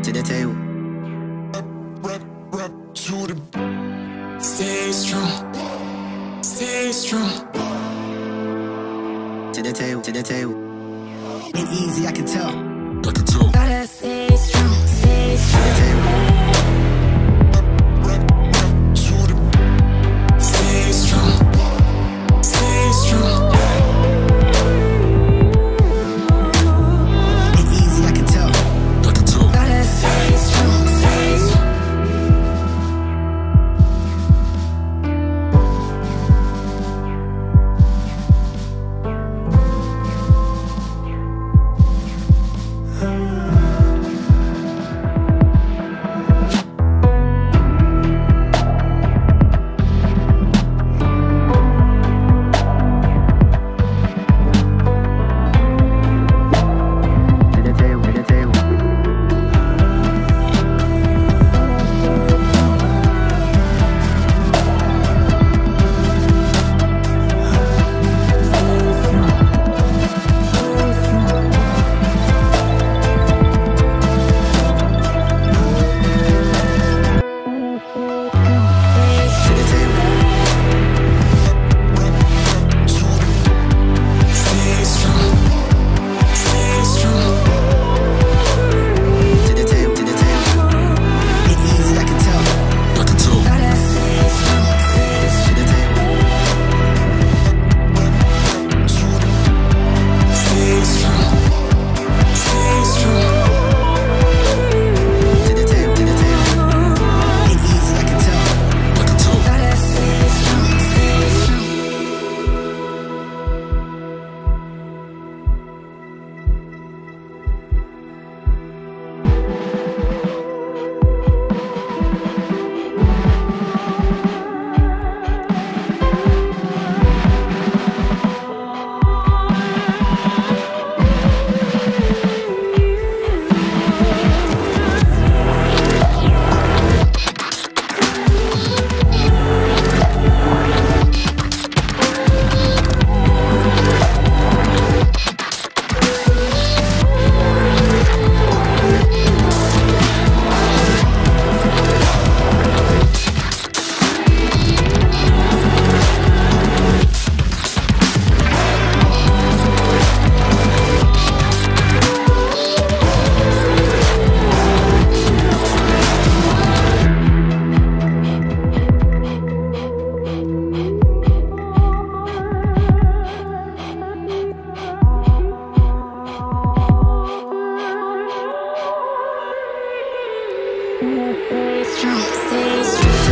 to the table. Stay strong, stay strong. To the table, to the table. Ain't easy, I can tell. Gotta stay strong, stay strong. To the table. Stay strong, stay strong. Ain't easy, I can tell. Gotta stay strong, stay strong. Stay strong, stay strong.